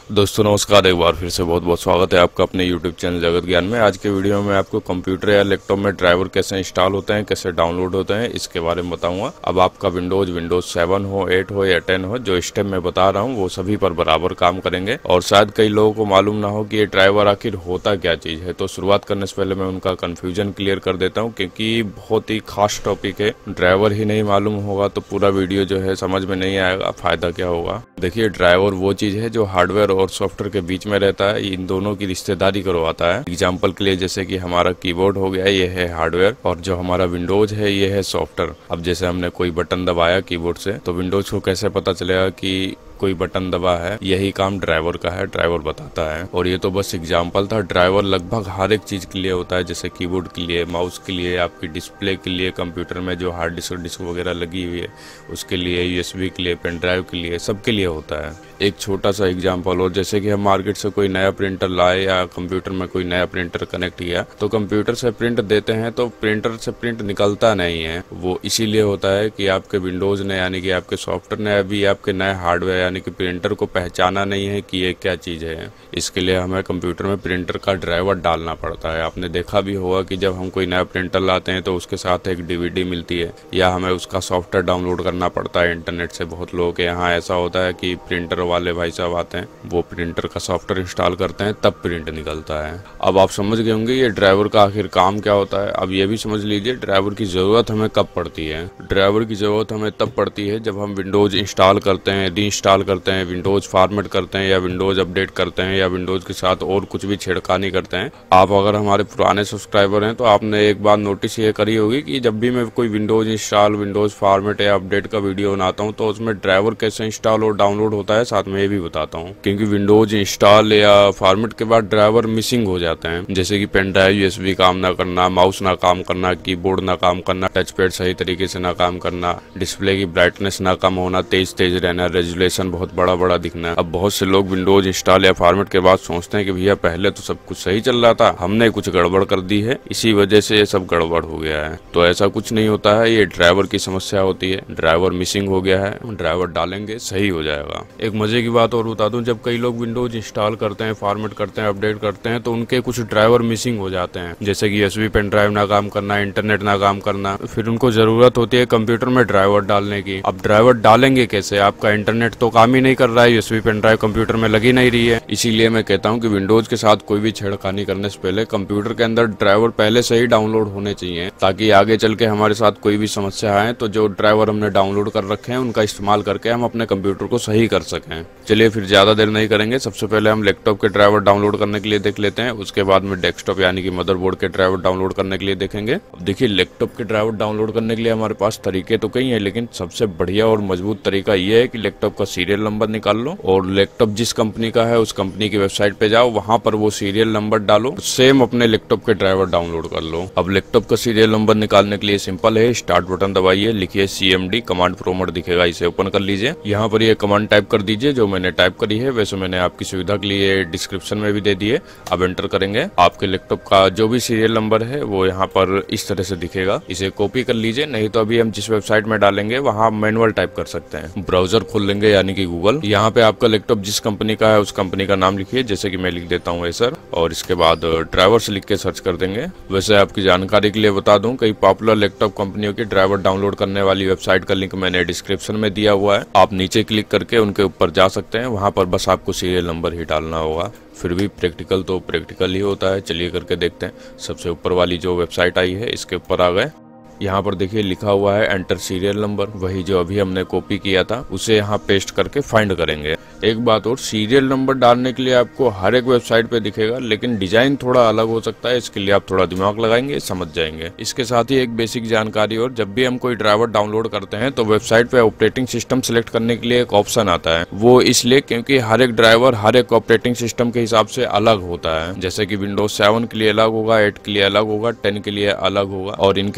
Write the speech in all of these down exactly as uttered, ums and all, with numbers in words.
दोस्तों नमस्कार, एक बार फिर से बहुत बहुत स्वागत है आपका अपने यूट्यूब चैनल जगत ज्ञान में। आज के वीडियो में आपको कंप्यूटर या लैपटॉप में ड्राइवर कैसे इंस्टॉल होते हैं, कैसे डाउनलोड होते हैं, इसके बारे में बताऊंगा। अब आपका विंडोज विंडोज सेवन हो, एट हो या टेन हो, जो स्टेप मैं बता रहा हूं वो सभी पर बराबर काम करेंगे। और शायद कई लोगों को मालूम ना हो कि ये ड्राइवर आखिर होता क्या चीज है, तो शुरुआत करने से पहले मैं उनका कन्फ्यूजन क्लियर कर देता हूँ, क्योंकि बहुत ही खास टॉपिक है। ड्राइवर ही नहीं मालूम होगा तो पूरा वीडियो जो है समझ में नहीं आएगा, फायदा क्या होगा। देखिए, ड्राइवर वो चीज है जो हार्डवेयर और सॉफ्टवेयर के बीच में रहता है, इन दोनों की रिश्तेदारी करवाता है। एग्जाम्पल के लिए जैसे कि हमारा कीबोर्ड हो गया, ये है हार्डवेयर, और जो हमारा विंडोज है ये है सॉफ्टवेयर। अब जैसे हमने कोई बटन दबाया कीबोर्ड से, तो विंडोज को कैसे पता चलेगा कि कोई बटन दबा है? यही काम ड्राइवर का है, ड्राइवर बताता है। और ये तो बस एग्जाम्पल था, ड्राइवर लगभग हर एक चीज के लिए होता है, जैसे कीबोर्ड के लिए, माउस के लिए, आपकी डिस्प्ले के लिए, कंप्यूटर में जो हार्ड डिस्क डिस्क वगैरह लगी हुई है उसके लिए, यूएसबी के लिए, पेन ड्राइव के लिए, सबके लिए होता है। एक छोटा सा एग्जाम्पल, और जैसे कि हम मार्केट से कोई नया प्रिंटर लाए या कंप्यूटर में कोई नया प्रिंटर कनेक्ट किया, तो कंप्यूटर से प्रिंट देते हैं तो प्रिंटर से प्रिंट निकलता नहीं है। वो इसीलिए होता है कि आपके विंडोज ने, यानी कि आपके सॉफ्टवेयर ने अभी आपके नए हार्डवेयर यानी कि प्रिंटर को पहचाना नहीं है कि ये क्या चीज है। इसके लिए हमें कंप्यूटर में प्रिंटर का ड्राइवर डालना पड़ता है। आपने देखा भी होगा कि जब हम कोई नया प्रिंटर लाते हैं तो उसके साथ एक डीवीडी मिलती है, या हमें उसका सॉफ्टवेयर डाउनलोड करना पड़ता है इंटरनेट से। बहुत लोगों के यहाँ ऐसा होता है कि प्रिंटर वाले भाई साहब आते हैं, वो प्रिंटर का सॉफ्टवेयर इंस्टॉल करते हैं, तब प्रिंट निकलता है। अब आप समझ गए होंगे ये ड्राइवर का आखिर काम क्या होता है। अब ये भी समझ लीजिए ड्राइवर की जरूरत हमें कब पड़ती है। ड्राइवर की जरूरत हमें तब पड़ती है जब हम विंडोज इंस्टॉल करते हैं, री इंस्टॉल करते हैं, विंडोज फॉर्मेट करते हैं, या विंडोज अपडेट करते हैं, या विंडोज के साथ और कुछ भी छेड़खानी करते हैं। आप अगर हमारे पुराने सब्सक्राइबर हैं तो आपने एक बार नोटिस ये करी होगी कि जब भी मैं कोई विंडोज इंस्टॉल, विंडोज फॉर्मेट या अपडेट का वीडियो बनाता हूं तो उसमें ड्राइवर कैसे इंस्टॉल और डाउनलोड होता है साथ में ये भी बताता हूं। क्योंकि विंडोज इंस्टॉल या फॉर्मेट के बाद ड्राइवर मिसिंग हो जाते हैं, जैसे कि पेन ड्राइव, यूएसबी काम ना करना, माउस ना काम करना, कीबोर्ड ना काम करना, टच पैड सही तरीके से ना काम करना, डिस्प्ले की ब्राइटनेस ना कम होना, तेज तेज रहना, रेजुलेशन बहुत बड़ा बड़ा दिखना। अब बहुत से लोग विंडोज इंस्टॉल या फॉर्मेट के बाद सोचते हैं कि भैया पहले तो सब कुछ सही चल रहा था, हमने कुछ गड़बड़ कर दी है, इसी वजह से ये सब गड़बड़ हो गया है। तो ऐसा कुछ नहीं होता है, ये ड्राइवर की समस्या होती है। ड्राइवर मिसिंग हो गया है, ड्राइवर डालेंगे सही हो जाएगा। एक मजे की बात और बता दूं, जब कई लोग विंडोज इंस्टॉल करते हैं, फॉर्मेट करते हैं, अपडेट करते हैं, तो उनके कुछ ड्राइवर मिसिंग हो जाते हैं, जैसे कि यूएसबी पेन ड्राइव ना काम करना, इंटरनेट ना काम करना। फिर उनको जरूरत होती है कंप्यूटर में ड्राइवर डालने की। अब ड्राइवर डालेंगे कैसे? आपका इंटरनेट तो काम ही नहीं कर रहा है, यूएसबी पेन ड्राइव कंप्यूटर में लगी नहीं रही है। इसीलिए मैं कहता हूं कि विंडोज के साथ कोई भी छेड़खानी करने से पहले कंप्यूटर के अंदर ड्राइवर पहले से ही डाउनलोड होने चाहिए, ताकि आगे चल के हमारे साथ कोई भी समस्या आए तो जो ड्राइवर हमने डाउनलोड कर रखे हैं उनका इस्तेमाल करके हम अपने कंप्यूटर को सही कर सकें। चलिए फिर ज्यादा देर नहीं करेंगे, सबसे पहले हम लैपटॉप के ड्राइवर डाउनलोड करने के लिए देख लेते हैं, उसके बाद में डेस्कटॉप यानी कि मदरबोर्ड के ड्राइवर डाउनलोड करने के लिए देखेंगे। अब देखिए, लैपटॉप के ड्राइवर डाउनलोड करने के लिए हमारे पास तरीके तो कई हैं, लेकिन सबसे बढ़िया और मजबूत तरीका ये है कि लैपटॉप का सीरियल नंबर निकाल लो, और लैपटॉप जिस कंपनी का है उस कंपनी की वेबसाइट पे जाओ, वहां पर वो सीरियल नंबर डालो, सेम अपने लैपटॉप के ड्राइवर डाउनलोड कर लो। अब लैपटॉप का सीरियल नंबर निकालने के लिए सिंपल है, स्टार्ट बटन दबाइए, लिखिए सीएमडी, कमांड प्रोम्प्ट दिखेगा, इसे ओपन कर लीजिए। यहाँ पर ये कमांड टाइप कर दीजिए जो मैंने टाइप करी है, वैसे मैंने आपकी सुविधा के लिए डिस्क्रिप्शन में भी दे दिए। अब एंटर करेंगे, आपके लैपटॉप का जो भी सीरियल नंबर है वो यहाँ पर इस तरह से दिखेगा, इसे कॉपी कर लीजिए, नहीं तो अभी हम जिस वेबसाइट में डालेंगे वहाँ मैनुअल टाइप कर सकते हैं। ब्राउजर खोल लेंगे यानी कि गूगल, यहाँ पे आपका लैपटॉप जिस कंपनी का है उस कंपनी का नाम लिखिए, जैसे कि मैं लिख देता हूँ एसर, और इसके बाद ड्राइवर से लिख के सर्च कर देंगे। वैसे आपकी जानकारी के लिए बता दूं, कई पॉपुलर लैपटॉप कंपनियों की ड्राइवर डाउनलोड करने वाली वेबसाइट का लिंक मैंने डिस्क्रिप्शन में दिया हुआ है, आप नीचे क्लिक करके उनके ऊपर जा सकते हैं, वहां पर बस आपको सीरियल नंबर ही डालना होगा। फिर भी प्रैक्टिकल तो प्रैक्टिकल ही होता है, चलिए करके देखते हैं। सबसे ऊपर वाली जो वेबसाइट आई है इसके ऊपर आ गए, यहाँ पर देखिए लिखा हुआ है एंटर सीरियल नंबर, वही जो अभी हमने कॉपी किया था उसे यहाँ पेस्ट करके फाइंड करेंगे। एक बात और, सीरियल नंबर डालने के लिए आपको हर एक वेबसाइट पे दिखेगा, लेकिन डिजाइन थोड़ा अलग हो सकता है, इसके लिए आप थोड़ा दिमाग लगाएंगे समझ जाएंगे। इसके साथ ही एक बेसिक जानकारी और, जब भी हम कोई ड्राइवर डाउनलोड करते हैं तो वेबसाइट पे ऑपरेटिंग सिस्टम सिलेक्ट करने के लिए एक ऑप्शन आता है, वो इसलिए क्योंकि हर एक ड्राइवर हर एक ऑपरेटिंग सिस्टम के हिसाब से अलग होता है। जैसे कि विंडोज सेवन के लिए अलग होगा, एट के लिए अलग होगा, टेन के लिए अलग होगा, और इनके अंदर भी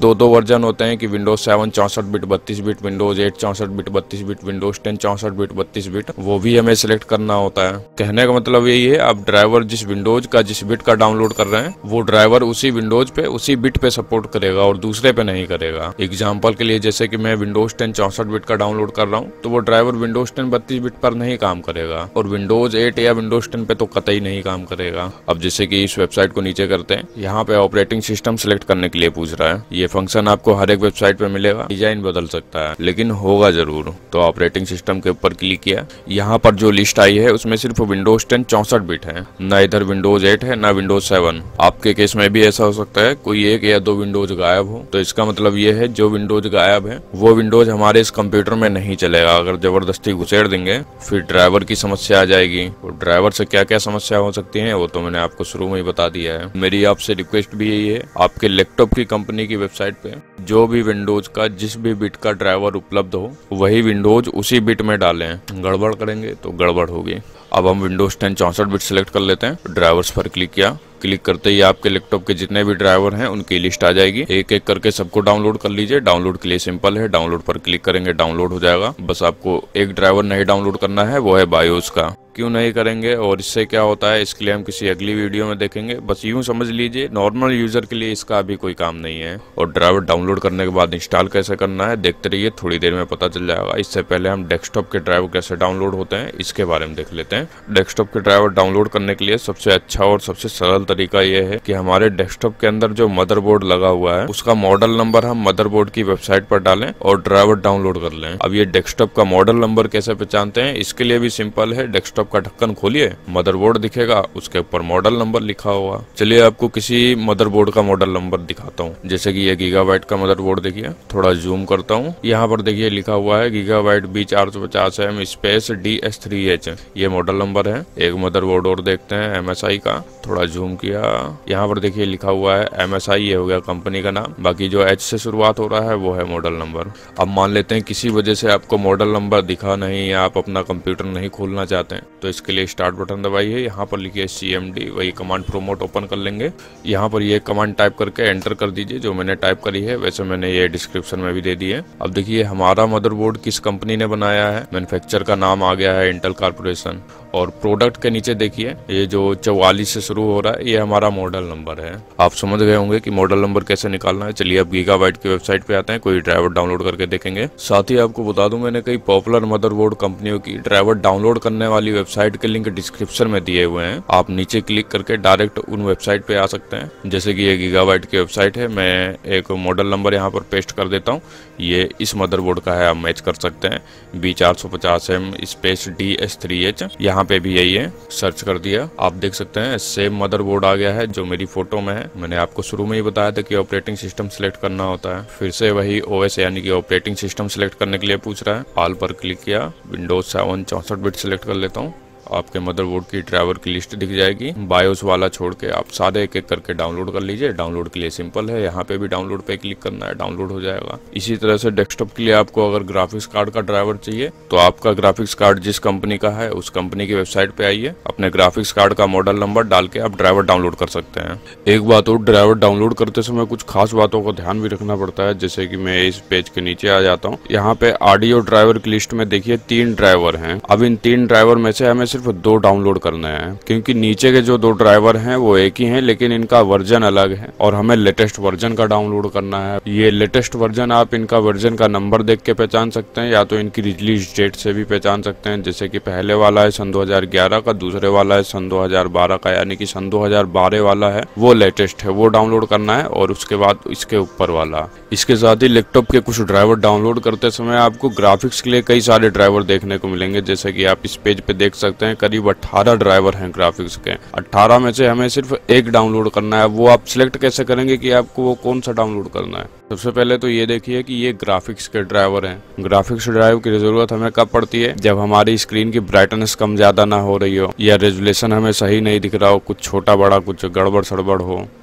दो दो वर्जन होते हैं कि विंडोज सेवन चौसठ बिट बत्तीस बिट, विंडोज एट चौसठ बिट बत्तीस बिट, विंडोज टेन चौसठ बिट बत्तीस बिट, वो भी हमें सिलेक्ट करना होता है। कहने का मतलब यही है, आप ड्राइवर जिस विंडोज का जिस बिट का डाउनलोड कर रहे हैं वो ड्राइवर उसी विंडोज पे उसी बिट पे सपोर्ट करेगा और दूसरे पे नहीं करेगा। एग्जाम्पल के लिए जैसे कि मैं विंडोज टेन चौसठ बिट का डाउनलोड कर रहा हूँ तो वो ड्राइवर विंडोज टेन बत्तीस बिट पर नहीं काम करेगा और विंडोज एट या विंडोज टेन पे तो कतई नहीं काम करेगा। अब जैसे कि इस वेबसाइट को नीचे करते हैं, यहाँ पे ऑपरेटिंग सिस्टम सिलेक्ट करने के लिए पूछ रहा है। ये फंक्शन आपको हर एक वेबसाइट पे मिलेगा, डिजाइन बदल सकता है लेकिन होगा जरूर। तो ऑपरेटिंग सिस्टम के ऊपर क्लिक किया, यहाँ पर जो लिस्ट आई है उसमें सिर्फ विंडोज टेन चौसठ बिट है, ना इधर विंडोज एट है ना विंडोज सेवन। आपके केस में भी ऐसा हो सकता है कोई एक या दो विंडोज गायब हो, तो इसका मतलब ये है जो विंडोज गायब है वो विंडोज हमारे इस कंप्यूटर में नहीं चलेगा। अगर जबरदस्ती घुसेड़ देंगे फिर ड्राइवर की समस्या आ जाएगी। और ड्राइवर से क्या क्या समस्या हो सकती है वो तो मैंने आपको शुरू में ही बता दिया है। मेरी आपसे रिक्वेस्ट भी यही है, आपके लैपटॉप की कंपनी की वेबसाइट पे जो भी विंडोज का जिस भी बिट का ड्राइवर उपलब्ध हो वही विंडोज उसी बिट में डालें। गड़बड़ करेंगे तो गड़बड़ होगी। अब हम विंडोज टेन चौसठ बिट सिलेक्ट कर लेते हैं, ड्राइवर्स पर क्लिक किया। क्लिक करते ही आपके लैपटॉप के जितने भी ड्राइवर हैं उनकी लिस्ट आ जाएगी। एक एक करके सबको डाउनलोड कर लीजिए। डाउनलोड के लिए सिंपल है, डाउनलोड पर क्लिक करेंगे डाउनलोड हो जाएगा। बस आपको एक ड्राइवर नहीं डाउनलोड करना है, वो है बायोस का। क्यों नहीं करेंगे और इससे क्या होता है इसके लिए हम किसी अगली वीडियो में देखेंगे। बस यूं समझ लीजिए नॉर्मल यूजर के लिए इसका अभी कोई काम नहीं है। और ड्राइवर डाउनलोड करने के बाद इंस्टॉल कैसे करना है देखते रहिए, थोड़ी देर में पता चल जाएगा। इससे पहले हम डेस्कटॉप के ड्राइवर कैसे डाउनलोड होते हैं इसके बारे में देख लेते हैं। डेस्कटॉप के ड्राइवर डाउनलोड करने के लिए सबसे अच्छा और सबसे सरल तरीका यह है कि हमारे डेस्कटॉप के अंदर जो मदरबोर्ड लगा हुआ है उसका मॉडल नंबर हम मदरबोर्ड की वेबसाइट पर डालें और ड्राइवर डाउनलोड कर लें। अब ये डेस्कटॉप का मॉडल नंबर कैसे पहचानते हैं इसके लिए भी सिंपल है। डेस्कटॉप का ढक्कन खोलिए, मदरबोर्ड दिखेगा, उसके ऊपर मॉडल नंबर लिखा होगा। चलिए आपको किसी मदरबोर्ड का मॉडल नंबर दिखाता हूँ। जैसे कि ये गीगाबाइट का मदरबोर्ड देखिए, थोड़ा जूम करता हूँ। यहाँ पर देखिए लिखा हुआ है गीगाबाइट बी चार सौ पचास M space D S three H, ये मॉडल नंबर है। एक मदरबोर्ड और देखते हैं एम एस आई का, थोड़ा जूम किया, यहाँ पर देखिए लिखा हुआ है एम एस आई, ये हो गया कंपनी का नाम। बाकी जो एच से शुरुआत हो रहा है वो है मॉडल नंबर। अब मान लेते हैं किसी वजह से आपको मॉडल नंबर दिखा नहीं या आप अपना कंप्यूटर नहीं खोलना चाहते हैं तो इसके लिए स्टार्ट बटन दबाइए। यहाँ पर लिखिए सी एम डी, वही कमांड प्रोमोट ओपन कर लेंगे। यहाँ पर ये कमांड टाइप करके एंटर कर दीजिए जो मैंने टाइप करी है, वैसे मैंने ये डिस्क्रिप्शन में भी दे दी है। अब देखिए हमारा मदरबोर्ड किस कंपनी ने बनाया है, मैन्युफैक्चर का नाम आ गया है इंटेल कॉर्पोरेशन। और प्रोडक्ट के नीचे देखिए ये जो चौवालीस से शुरू हो रहा है ये हमारा मॉडल नंबर है। आप समझ गए होंगे कि मॉडल नंबर कैसे निकालना है। चलिए अब गीगाबाइट की वेबसाइट पे आते हैं, कोई ड्राइवर डाउनलोड करके देखेंगे। साथ ही आपको बता दूं मैंने कई पॉपुलर मदरबोर्ड कंपनियों की ड्राइवर डाउनलोड करने वाली वेबसाइट के लिंक डिस्क्रिप्शन में दिए हुए हैं। आप नीचे क्लिक करके डायरेक्ट उन वेबसाइट पे आ सकते हैं। जैसे कि ये गीगाबाइट की वेबसाइट है, मैं एक मॉडल नंबर यहाँ पर पेस्ट कर देता हूँ। ये इस मदरबोर्ड का है, आप मैच कर सकते हैं बी चार सौ पचास M space D S three H, यहाँ पे भी यही है। सर्च कर दिया, आप देख सकते हैं सेम मदरबोर्ड आ गया है जो मेरी फोटो में है। मैंने आपको शुरू में ही बताया था कि ऑपरेटिंग सिस्टम सिलेक्ट करना होता है। फिर से वही ओएस यानी कि ऑपरेटिंग सिस्टम सिलेक्ट करने के लिए पूछ रहा है। ऑल पर क्लिक किया, विंडोज सेवन चौसठ बिट सिलेक्ट कर लेता हूँ। आपके मदरबोर्ड की ड्राइवर की लिस्ट दिख जाएगी। बायोस वाला छोड़ के आप सारे एक एक करके डाउनलोड कर लीजिए। डाउनलोड के लिए सिंपल है, यहाँ पे भी डाउनलोड पे क्लिक करना है, डाउनलोड हो जाएगा। इसी तरह से डेस्कटॉप के लिए आपको अगर ग्राफिक्स कार्ड का ड्राइवर चाहिए तो आपका ग्राफिक्स कार्ड जिस कंपनी का है उस कंपनी की वेबसाइट पे आइए, अपने ग्राफिक्स कार्ड का मॉडल नंबर डाल के आप ड्राइवर डाउनलोड कर सकते हैं। एक बात और, ड्राइवर डाउनलोड करते समय कुछ खास बातों का ध्यान भी रखना पड़ता है। जैसे कि मैं इस पेज के नीचे आ जाता हूँ, यहाँ पे ऑडियो ड्राइवर की लिस्ट में देखिए तीन ड्राइवर हैं। अब इन तीन ड्राइवर में से हमें सिर्फ दो डाउनलोड करना है, क्योंकि नीचे के जो दो ड्राइवर हैं वो एक ही हैं लेकिन इनका वर्जन अलग है और हमें लेटेस्ट वर्जन का डाउनलोड करना है। ये लेटेस्ट वर्जन आप इनका वर्जन का नंबर देख के पहचान सकते हैं या तो इनकी रिलीज डेट से भी पहचान सकते हैं। जैसे कि पहले वाला है सन दो हज़ार ग्यारह का, दूसरे वाला है सन दो हज़ार बारह का, यानी कि सन दो हज़ार बारह वाला है वो लेटेस्ट है, वो डाउनलोड करना है। और उसके बाद इसके ऊपर वाला। इसके साथ ही लैपटॉप के कुछ ड्राइवर डाउनलोड करते समय आपको ग्राफिक्स के लिए कई सारे ड्राइवर देखने को मिलेंगे। जैसे कि आप इस पेज पे देख सकते हैं करीब अठारह ड्राइवर हैं ग्राफिक्स के। अठारह में से हमें सिर्फ एक डाउनलोड करना है। वो आप सिलेक्ट कैसे करेंगे कि आपको वो कौन सा डाउनलोड करना है? सबसे पहले तो ये देखिए कि ये ग्राफिक्स के ड्राइवर हैं। ग्राफिक्स ड्राइव की जरूरत हमें कब पड़ती है? जब हमारी स्क्रीन की ब्राइटनेस कम ज्यादा ना हो रही हो या रेजोल्यूशन हमें सही नहीं दिख रहा हो, कुछ छोटा बड़ा कुछ गड़बड़ सड़बड़ हो,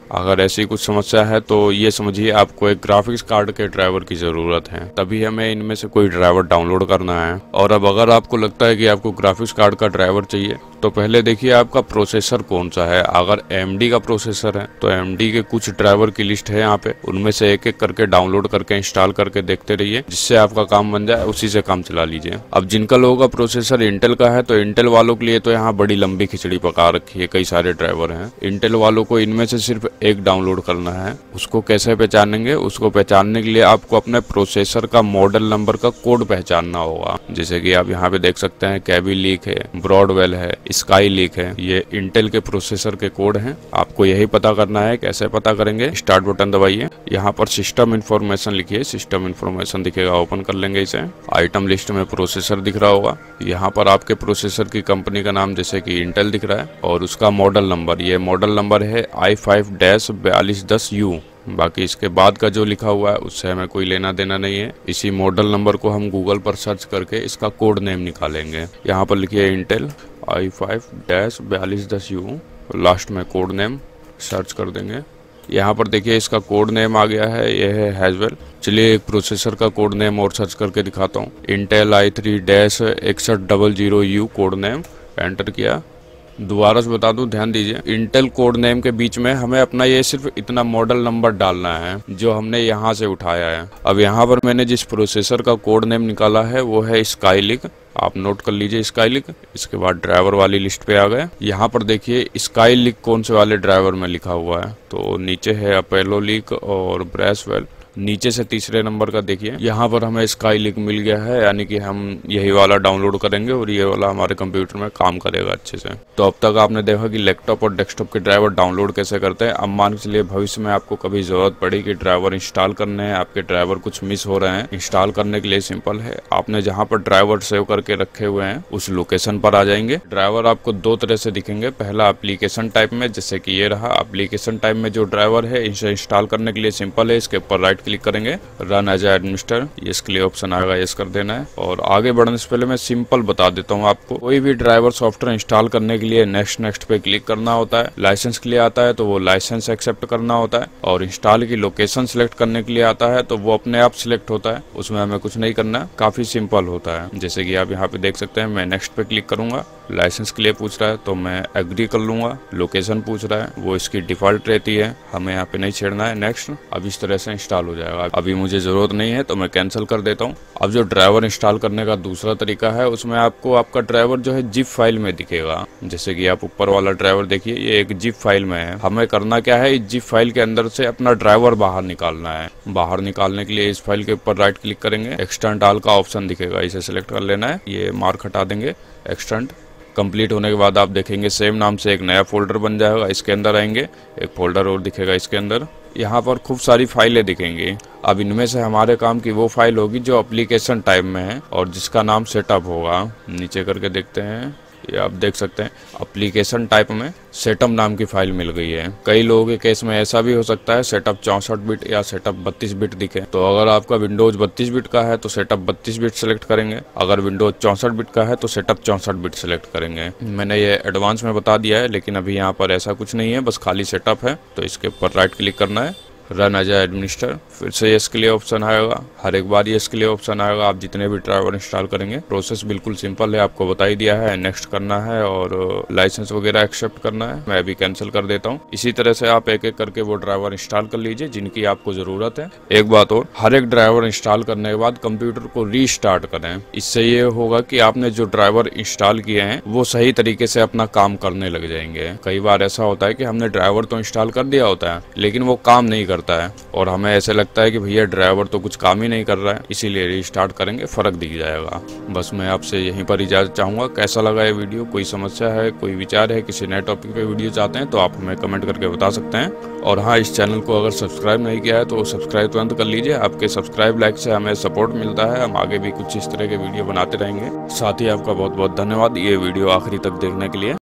अगर ऐसी कुछ समस्या है तो ये समझिए आपको एक ग्राफिक्स कार्ड के ड्राइवर की ज़रूरत है, तभी हमें इनमें से कोई ड्राइवर डाउनलोड करना है। और अब अगर आपको लगता है कि आपको ग्राफिक्स कार्ड का ड्राइवर चाहिए तो पहले देखिए आपका प्रोसेसर कौन सा है। अगर ए एम डी का प्रोसेसर है तो ए एम डी के कुछ ड्राइवर की लिस्ट है यहाँ पे, उनमें से एक एक करके डाउनलोड करके इंस्टॉल करके देखते रहिए, जिससे आपका काम बन जाए, उसी से काम चला लीजिए। अब जिनका लोगों का प्रोसेसर इंटेल का है तो इंटेल वालों के लिए तो यहाँ बड़ी लंबी खिचड़ी पका रखी है, कई सारे ड्राइवर हैं। इंटेल वालों को इनमें से सिर्फ एक डाउनलोड करना है। उसको कैसे पहचानेंगे? उसको पहचानने के लिए आपको अपने प्रोसेसर का मॉडल नंबर का कोड पहचानना होगा। जैसे कि आप यहाँ पे देख सकते हैं कैवी लीक है, ब्रॉडवेल है, स्काई लीक है, ये इंटेल के प्रोसेसर के कोड हैं। आपको यही पता करना है। कैसे पता करेंगे? स्टार्ट बटन दबाइए, यहाँ पर सिस्टम इन्फॉर्मेशन लिखिए, सिस्टम इन्फॉर्मेशन दिखेगा, ओपन कर लेंगे इसे। आइटम लिस्ट में प्रोसेसर दिख रहा होगा, यहाँ पर आपके प्रोसेसर की कंपनी का नाम जैसे कि इंटेल दिख रहा है और उसका मॉडल नंबर, ये मॉडल नंबर है आई फाइव डैश बयालीस दस यू। बाकी इसके बाद का जो लिखा हुआ है उससे हमें कोई लेना देना नहीं है। इसी मॉडल नंबर को हम गूगल पर सर्च करके इसका कोड नेम निकालेंगे। यहाँ पर लिखिए इंटेल आई फाइव डैश बयालीस दस यू, लास्ट में कोड नेम सर्च कर देंगे। यहाँ पर देखिए इसका कोड नेम आ गया है, यह है हैजवेल। चलिए एक प्रोसेसर का कोड नेम और सर्च करके दिखाता हूँ। इंटेल आई थ्री डैश इकसठ double zero U code name, enter किया। दोबारा से बता दूं, ध्यान दीजिए, इंटेल कोड नेम के बीच में हमें अपना ये सिर्फ इतना मॉडल नंबर डालना है जो हमने यहाँ से उठाया है। अब यहाँ पर मैंने जिस प्रोसेसर का कोड नेम निकाला है वो है स्काईलिक, आप नोट कर लीजिए स्काईलिक। इसके बाद ड्राइवर वाली लिस्ट पे आ गए। यहाँ पर देखिए स्काईलिक कौन से वाले ड्राइवर में लिखा हुआ है, तो नीचे है अपेलो लीक और ब्रेसवेल, नीचे से तीसरे नंबर का देखिए यहाँ पर हमें स्काईलिक मिल गया है, यानी कि हम यही वाला डाउनलोड करेंगे और ये वाला हमारे कंप्यूटर में काम करेगा अच्छे से। तो अब तक आपने देखा कि लैपटॉप और डेस्कटॉप के ड्राइवर डाउनलोड कैसे करते हैं। अब मान के चलिए भविष्य में आपको कभी जरूरत पड़ी कि ड्राइवर इंस्टॉल करने हैं, आपके ड्राइवर कुछ मिस हो रहे हैं, इंस्टॉल करने के लिए सिंपल है, आपने जहाँ पर ड्राइवर सेव करके रखे हुए हैं उस लोकेशन पर आ जाएंगे। ड्राइवर आपको दो तरह से दिखेंगे, पहला एप्लीकेशन टाइप में, जैसे कि ये रहा एप्लीकेशन टाइप में जो ड्राइवर है, इसे इंस्टॉल करने के लिए सिंपल है, इसके ऊपर राइट क्लिक करेंगे, रन एज एडमिनिस्टर, इसके लिए ऑप्शन आएगा, यस कर देना है। और आगे बढ़ने से पहले मैं सिंपल बता देता हूँ आपको, कोई भी ड्राइवर सॉफ्टवेयर इंस्टॉल करने के लिए नेक्स्ट नेक्स्ट पे क्लिक करना होता है। लाइसेंस के लिए आता है तो वो लाइसेंस एक्सेप्ट करना होता है, और इंस्टॉल की लोकेशन सिलेक्ट करने के लिए आता है तो वो अपने आप सिलेक्ट होता है, उसमें हमें कुछ नहीं करना, काफी सिंपल होता है। जैसे कि आप यहाँ पे देख सकते हैं, मैं नेक्स्ट पे क्लिक करूंगा, लाइसेंस के लिए पूछ रहा है तो मैं एग्री कर लूंगा, लोकेशन पूछ रहा है वो इसकी डिफॉल्ट रहती है, हमें यहाँ पे नहीं छेड़ना है, नेक्स्ट। अब इस तरह से इंस्टॉल हो जाएगा। अभी मुझे जरूरत नहीं है तो मैं कैंसिल कर देता हूँ। अब जो ड्राइवर इंस्टॉल करने का दूसरा तरीका है, उसमें आपको आपका ड्राइवर जो है जिप फाइल में दिखेगा। जैसे कि आप ऊपर वाला ड्राइवर देखिए, ये एक जिप फाइल में है। हमें करना क्या है, इस जिप फाइल के अंदर से अपना ड्राइवर बाहर निकालना है। बाहर निकालने के लिए इस फाइल के ऊपर राइट क्लिक करेंगे, एक्सटेंड ऑल का ऑप्शन दिखेगा, इसे सिलेक्ट कर लेना है, ये मार्क हटा देंगे, एक्सटेंड। कंप्लीट होने के बाद आप देखेंगे सेम नाम से एक नया फोल्डर बन जाएगा, इसके अंदर आएंगे, एक फोल्डर और दिखेगा इसके अंदर, यहाँ पर खूब सारी फाइलें दिखेंगी। अब इनमें से हमारे काम की वो फाइल होगी जो एप्लीकेशन टाइप में है और जिसका नाम सेटअप होगा। नीचे करके देखते हैं, ये आप देख सकते हैं एप्लीकेशन टाइप में सेटअप नाम की फाइल मिल गई है। कई लोगों के केस में ऐसा भी हो सकता है सेटअप चौसठ बिट या सेटअप बत्तीस बिट दिखे, तो अगर आपका विंडोज बत्तीस बिट का है तो सेटअप बत्तीस बिट सेलेक्ट करेंगे, अगर विंडोज चौसठ बिट का है तो सेटअप चौसठ बिट सेलेक्ट करेंगे। मैंने ये एडवांस में बता दिया है, लेकिन अभी यहाँ पर ऐसा कुछ नहीं है, बस खाली सेटअप है, तो इसके ऊपर राइट क्लिक करना है, रन एज एडमिनिस्टर, फिर से यस के लिए ऑप्शन आएगा, हर एक बार यस के लिए ऑप्शन आएगा। आप जितने भी ड्राइवर इंस्टॉल करेंगे, प्रोसेस बिल्कुल सिंपल है, आपको बता ही दिया है, नेक्स्ट करना है और लाइसेंस वगैरह एक्सेप्ट करना है। मैं अभी कैंसिल कर देता हूँ। इसी तरह से आप एक एक करके वो ड्राइवर इंस्टॉल कर लीजिए जिनकी आपको जरूरत है। एक बात और, हर एक ड्राइवर इंस्टॉल करने के बाद कंप्यूटर को रीस्टार्ट करें, इससे ये होगा कि आपने जो ड्राइवर इंस्टॉल किए हैं वो सही तरीके से अपना काम करने लग जाएंगे। कई बार ऐसा होता है कि हमने ड्राइवर तो इंस्टॉल कर दिया होता है लेकिन वो काम नहीं करता है और हमें ऐसे लगता है कि भैया ड्राइवर तो कुछ काम ही नहीं कर रहा है, इसीलिए रीस्टार्ट करेंगे, फर्क दिख जाएगा। बस मैं आपसे यहीं पर इजाजत चाहूंगा। कैसा लगा ये वीडियो, कोई समस्या है, कोई विचार है, किसी नए टॉपिक पे वीडियो चाहते हैं तो आप हमें कमेंट करके बता सकते हैं। और हाँ, इस चैनल को अगर सब्सक्राइब नहीं किया है तो सब्सक्राइब तुरंत कर लीजिए। आपके सब्सक्राइब लाइक से हमें सपोर्ट मिलता है, हम आगे भी कुछ इस तरह के वीडियो बनाते रहेंगे। साथ ही आपका बहुत बहुत धन्यवाद ये वीडियो आखिरी तक देखने के लिए।